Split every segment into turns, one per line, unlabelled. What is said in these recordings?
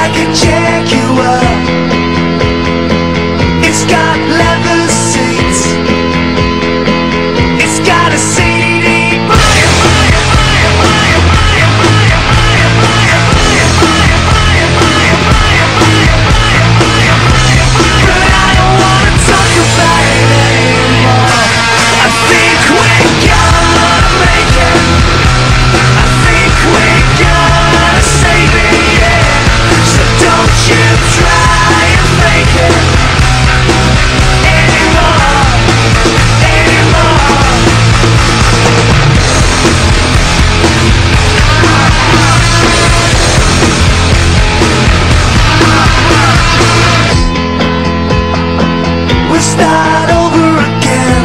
like a Jaguar. It's got leather seats. It's got a CD player. But I don't wanna talk about it anymore. I think we're gonna make it. I think we're gonna save it, yeah. So don't you try and make it anymore, anymore. We'll start over again,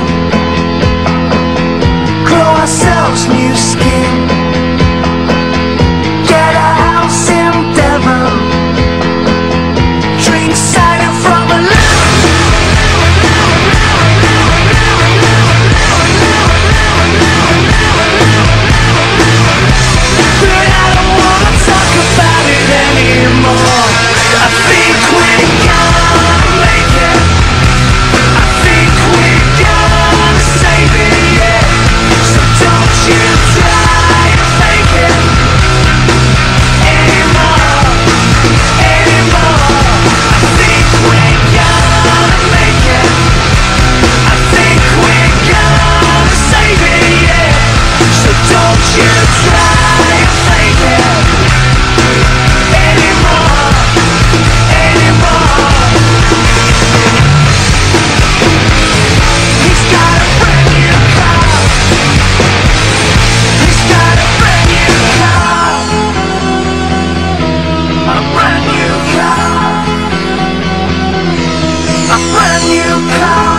grow ourselves new skin, get a house in Devon, drink cider from a lemon. But I don't wanna talk about it anymore. I think we're gonna make it. I think we're gonna save it, yeah. So don't you try and fake it anymore, anymore. I think we're gonna make it. I think we're gonna save it, yeah. So don't you try and fake it anymore, anymore. He's got a brand new car. He's got a brand new car. A brand new car. A brand new car.